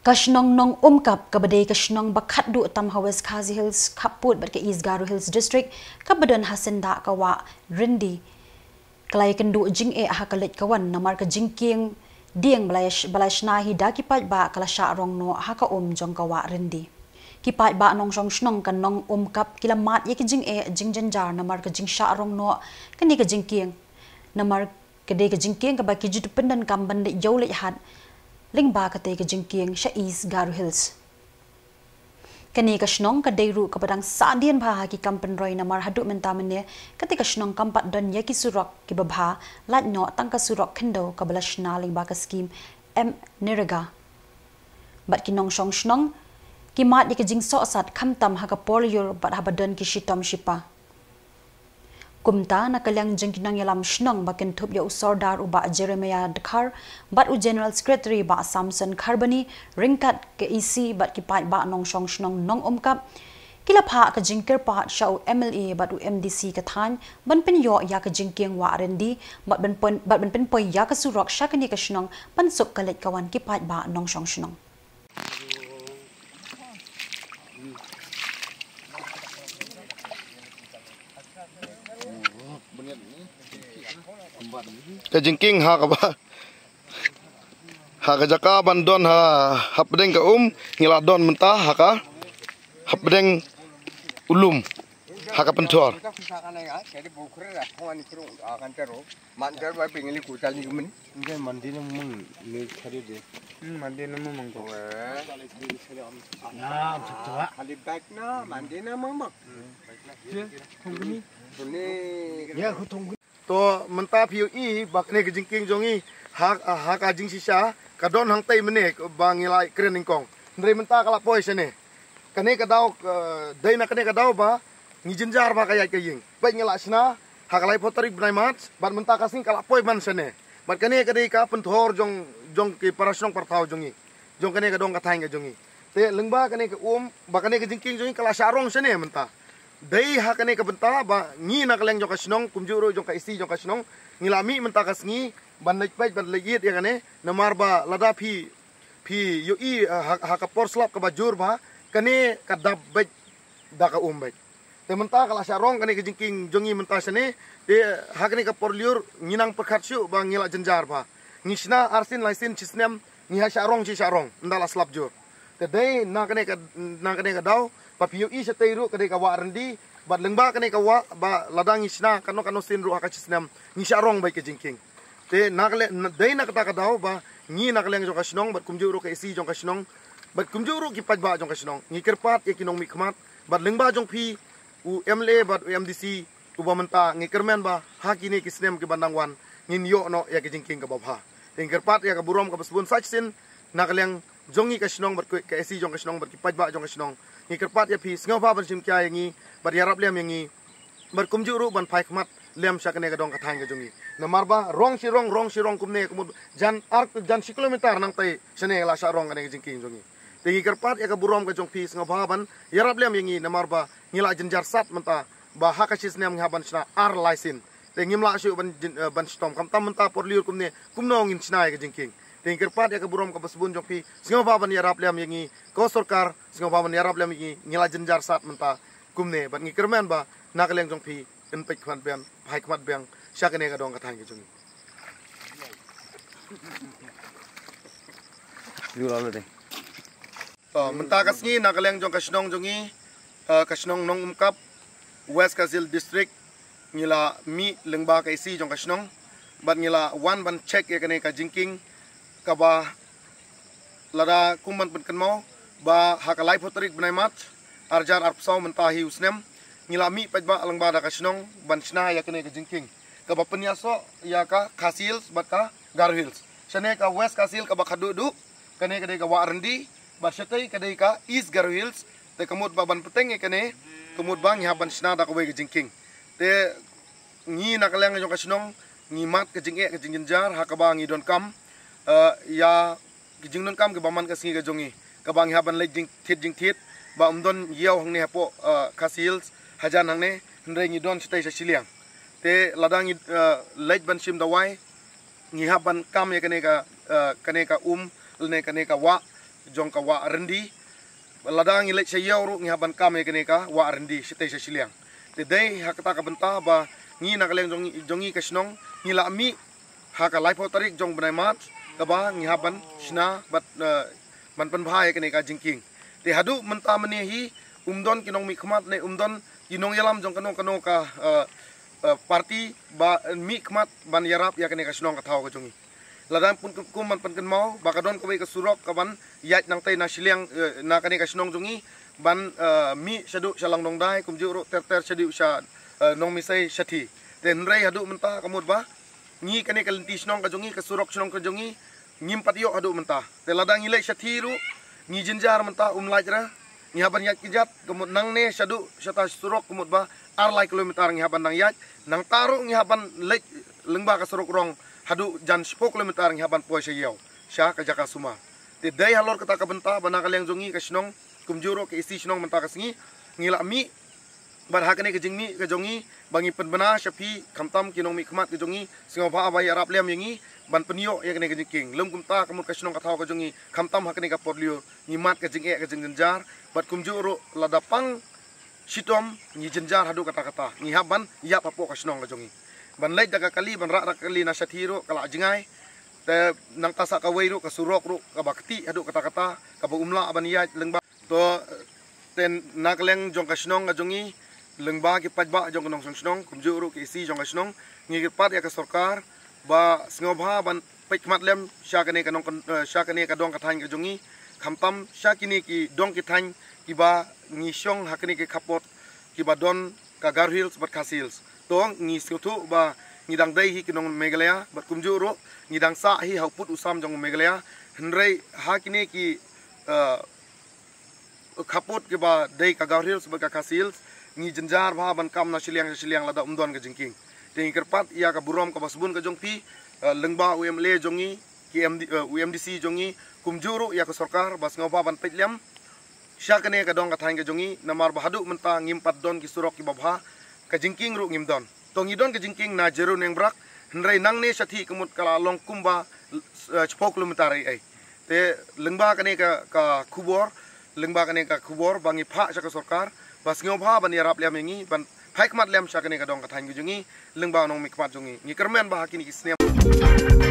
Kashnong nong kap kabadai kashnong bakat du tam West Kazi Hills kaput bat ke East Garu Hills District kabadon hasinda kawa Rindi kalai kendu jing hakalit kawan namar ka jingking dieng balashnahi dakipat ba kalasya rong no haka jong kawa Rindi kipat ba nong song shnong kan nong kap kilamat ye jing jingjanjar namar ka jingsha rong no kani ka jingking namar kade ka jingking ka ba ki jutupendan kam bande jaulit had lingba kate ka jingking sha East Garu Hills. Kani ka shnong ka dayru ka padang sadian bha ki kampen roy na mar hadu mentamene kate ka shnong kampat don yaki surok ki babha lat no tangka surok kendo ka balashna lingba ka scheme niraga. Bat ki nong shong shnong ki mat yaki jing so sat kamtam ha ka polyor bat habadon ki shitom shipa. Kumta na kalyang jengkinang yalam shnong bakin tup ya usordar uba Jeremiah Dakar bat u General Secretary ba Samson Kharbani ringkat ke isi bat kipat ba nong shong shnong nong kap kila pha ka jingker pa sha u MLA bat u MDC ka than ban pen yo ya ka jingking wa rendi bat ban pen poi ya ka surok sha kani ka shnong pan sok kalet kawan kipat ba nong shong shnong Ka jingking ha ka ba ha ka jaka bandon ha hapdeng ka ngila don mentah ha ka hapdeng ulum ha ka pentor to mentah PUE bakne ke jingking jongi ha ka jing sisa ka don hang tai mene ba ngilai kren ningkong ndre mentah kala poi sene kane ka daw dai na kane ka daw ba ngijinjar ba kaya kaying ba ngila sna ha kalai potari bnai mat ban mentah kasing kala poi man sene bat kane ka dei ka penthor jong ke parasong parthau jongi jong kane ka dong ka thang ka jongi te lengba kane ka ba kane ka jingking jongi kala sarong sene mentah dai ha kane ka benta ba ngi na kaleng jong kasnong kumjuro jong ka isi jong kasnong ngilami menta kasngi ban naik ban legit ya kane namar ba lada phi yo i ha ka porslap ka bajur ba kane ka dab baj da ka bai te menta kala sarong kane ka jingking jongi menta sene te ha kane ka porliur nginang perkhatsu ba ngila jenjar ba ngisna arsin laisin chisnem ngi ha sarong chi sarong ndala slap jur te dai na kane ka daw papiyo i sa tayro kadai ka wa rendi bat lengba kanai ka wa ba ladang isna kano sinru aka chisnam ni sarong bai ke jingking te nakle dai nakata ka daw ba ni nakleng jong kasnong bat kumjuro ka isi jong kasnong bat kumjuro ki pajba jong kasnong ni kerpat ya kinong mikmat bat lengba jong phi u MLA bat u MDC u ba menta ngi kermen ba hakini kisnem ke bandangwan ngin yo no ya ke jingking ka babha te kerpat ya ka burom ka basbun sachsin nakleng jongi kasnong bat ka isi jong kasnong bat ki pajba jong kasnong ni kerpat ya phi singaw ba ban sim kya yangi bar yarap lem yangi bar kumjuru ban phai khmat lem sakne ka dong ka thang ka jongi namar ba rong sirong kumne kumud jan kilometer nang tai sene la sa rong kane jingking jongi tingi kerpat ya ka burom ka jong phi singaw ba ban yarap lem yangi namar ba ngila jenjar sat menta ba hakasis nem ngaban sna ar laisin tingi mla shu ban stom kam tam menta por liur kumno ngin sna ka jingking ting kerpat ya ka burom ka basbun jong phi singaw ba ban yarap lem yangi ko sarkar singaw ba ban yarap lem yangi ngila jenjar sat menta kumne bat ngi kermen ba nakaleng jong phi en pek khan ben phai kmat beng syakane ka dong ka thang ki jongi yula le menta kasngi nakaleng jong kasnong jongi kasnong nong kap West Kazil District ngila mi lengba ka isi jong kasnong bat ngila wan ban check ya kane ka jingking ka ba lada kumban pen kenmo ba hakalai potrik bnai mat arjar arpsau mentahi usnem ngilami pajba alangba da kasnong bansna ya kene ka jingking ka ba penyaso ya ka Kasil bat ka Garu Hills sane ka West Kasil ka ba khadudu kane ka de ka wa rendi ba shatei ka de ka East Garu Hills te kamut ba ban peteng ya kane kamut bang ya bansna da ka we ka jingking te ngi nakaleng jong kasnong ngi mat ka jingge ka jingjar ha ka ba ngi don kam ya kijing non kam ke baman ka singi ka jongi ka bang haban le jing thit ba umdon yaw hangne hapo Kasil hajan hangne ndre ngi don sitai sa siliang te ladang lej ban sim dawai ngi haban kam ya kane ka lne kane ka wa jong ka wa rendi ladang ilek sayau ru ngi haban kame kene ka wa rendi site siliang te dei hakata ka benta ba ngi nakaleng jongi kasnong ngi la mi haka life tarik jong benai mat ka ba ngi haban sina bat man pan bhai kene ka jingking te hadu menta menehi umdon kinong mi khmat ne umdon kinong yalam jong kano ka parti ba mi khmat ban yarap ya kene ka snong ka thau ka jongi ladang pun kuman pan kan mau bakadon kawai ka surok ka ban yat nang tai na siliang na kane ka snong jongi ban mi sadu salang dong dai kum juro ter sadu sa nong mi sai sathi ten rei hadu menta kamut ba ngi kane ka lenti snong ka jongi ka surok snong ka jongi ngim patio hadu menta te ladang ilai sathi ru ngi jinjar menta lajra ngi haban yat kijat kamut nang ne sadu sata surok kamut ba arlai kilometer ngi haban nang yat nang taru ngi haban lek lengba ka surok rong hadu jan 10 kilometer ngi haban poi sayau sya ka jaka suma te dai halor kata ka benta bana ka leng jongi ka snong kumjuro ke isi snong menta ka singi ngila mi bar hakane ke jingmi ke jongi bangi penbena syapi kamtam kinong mi khmat ke jongi singo ba abai arab lem yangi ban penio ya kene ke jingking lem kumta kamut ka snong ka thau ka jongi kamtam hakane ka porlio ngimat ke jinge ke jingjar bat kumjuro ladapang sitom ngi jenjar hadu kata ngi haban ya papo ka snong ka jongi ban leit daga kali ban rak kali na sathiro kala jingai te nang tasa ka weiru ka surok ru ka bakti hadu kata ka umla ban ya lengba to ten nakleng jong ka snong ka jongi lengba ki pajba jong nong snong kumjuru ki isi jong ka snong ngi pat ya ka sarkar ba sngoba ban pekmat lem syakane ka nong syakane ka dong ka thain ka jongi khamtam syakini ki dong ki thain ki ba ngi syong hakani ki khapot ki ba don ka gar hills bat khasils tong ngi situ ba ngidang dai hi kinong megalaya bat kumjuru ngidang sa hi hauput usam jong megalaya hendrei hakini ki khapot ke ba dei ka gauril sebagai kasil ngi jenjar ba ban kam na siliang lada umdon ke jingking dei kerpat ia ka burom ka basbun ka jongpi lengba UMLA jongi UMDC jongi kumjuru ia ka sarkar bas ngoba ban petliam syakane ka dong ka thain ka jongi namar bahadu menta ngimpat don ki surok ki babha ka jingking ru ngimdon to ngidon ka jingking na jeru neng brak hendrei nang ne sathi kemut kala long kumba 10 kilometer ai te lengba kane ka kubor lengba kane ka kubor bangi pha sa ka sarkar bas ngobha ban yarap lem ngi ban haikmat lem sa kane ka dong ka thain jungi lengba nong mikmat jungi ngi kermen ba hakini ki snem